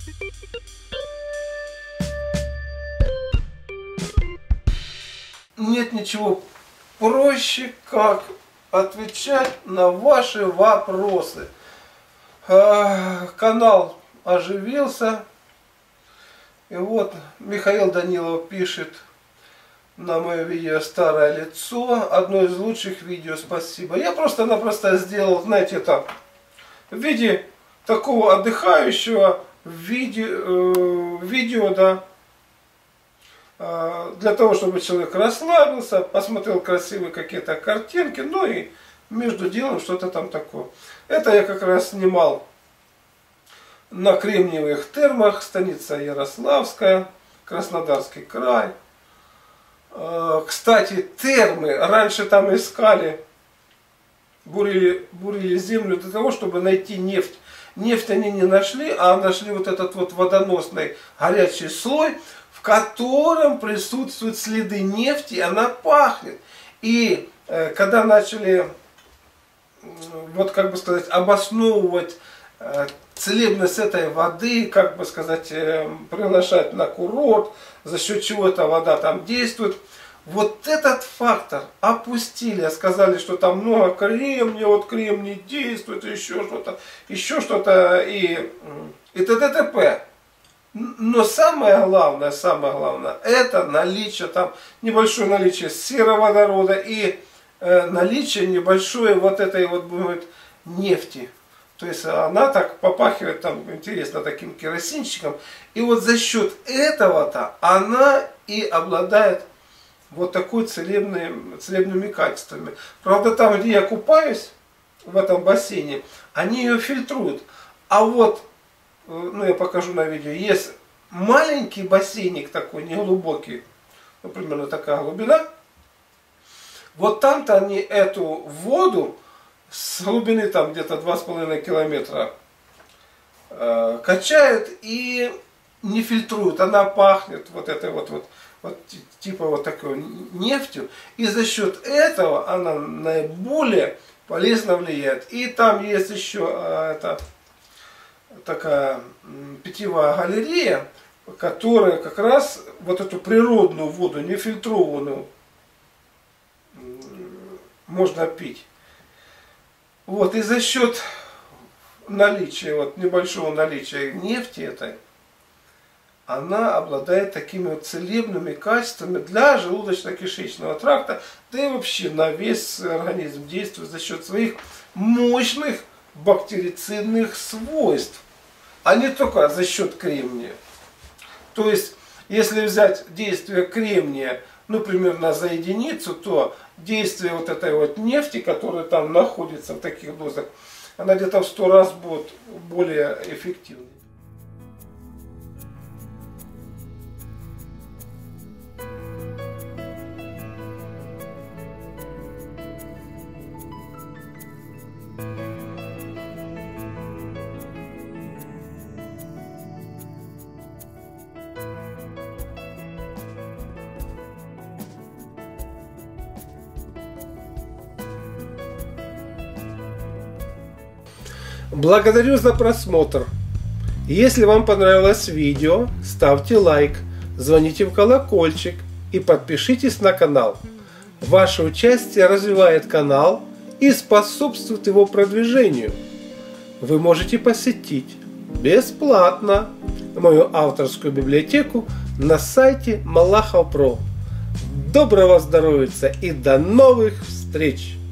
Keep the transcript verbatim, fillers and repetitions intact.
Нет ничего проще, как отвечать на ваши вопросы. Канал оживился. И вот Михаил Данилов пишет на мое видео «Старое лицо». Одно из лучших видео, спасибо. Я просто-напросто сделал, знаете, так, в виде такого отдыхающего видео, видео, да, для того, чтобы человек расслабился, посмотрел красивые какие-то картинки, ну и между делом что-то там такое. Это я как раз снимал на Кремниевых термах, станица Ярославская, Краснодарский край. Кстати, термы, раньше там искали, бурили, бурили землю для того, чтобы найти нефть. Нефть они не нашли, а нашли вот этот вот водоносный горячий слой, в котором присутствуют следы нефти, и она пахнет. И э, когда начали, вот как бы сказать, обосновывать э, целебность этой воды, как бы сказать, э, приглашать на курорт, за счет чего эта вода там действует, вот этот фактор опустили, сказали, что там много кремния, вот кремний действует, еще что-то, еще что-то, и, и т.д. т.п. Но самое главное, самое главное, это наличие там, небольшое наличие сероводорода и э, наличие небольшой вот этой вот, будет, нефти. То есть она так попахивает там, интересно, таким керосинчиком. И вот за счет этого-то она и обладает вот такой целебной, целебными качествами. Правда, там, где я купаюсь, в этом бассейне, они ее фильтруют. А вот, ну я покажу на видео, есть маленький бассейник такой, неглубокий, ну, примерно такая глубина. Вот там-то они эту воду с глубины там где-то два с половиной километра э, качают и не фильтруют. Она пахнет вот этой вот, вот, вот типа вот такой нефтью. И за счет этого она наиболее полезно влияет. И там есть еще э, это, такая питьевая галерея, которая как раз вот эту природную воду, нефильтрованную, можно пить. Вот, и за счет наличия, вот небольшого наличия нефти этой, она обладает такими вот целебными качествами для желудочно-кишечного тракта, да и вообще на весь организм действует за счет своих мощных бактерицидных свойств, а не только за счет кремния. То есть, если взять действие кремния, ну, примерно за единицу, то действие вот этой вот нефти, которая там находится в таких дозах, она где-то в сто раз будет более эффективной. Благодарю за просмотр. Если вам понравилось видео, ставьте лайк, звоните в колокольчик и подпишитесь на канал. Ваше участие развивает канал и способствует его продвижению. Вы можете посетить бесплатно мою авторскую библиотеку на сайте Малахов точка про. Доброго здоровья и до новых встреч!